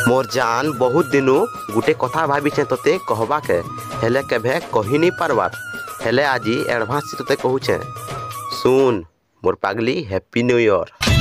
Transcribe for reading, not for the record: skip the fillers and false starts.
मोर जान बहुत दिनू गुटे कथा भाभी तोते कहबा के हेले केभे कही नहीं पारबार हेले आज एडवांस तोते कहूचे सुन मोर पागली हैप्पी न्यू ईयर।